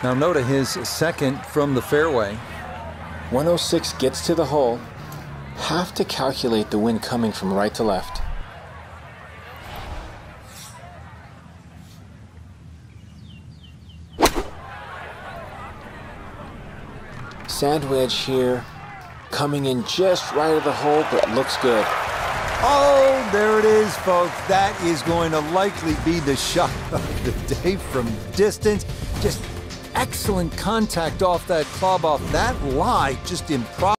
Now Notah his second from the fairway. 106 gets to the hole. Have to calculate the wind coming from right to left. Sand wedge here, coming in just right of the hole, but looks good. Oh, there it is, folks. That is going to likely be the shot of the day from distance. Just excellent contact off that club, off that lie, just improbable.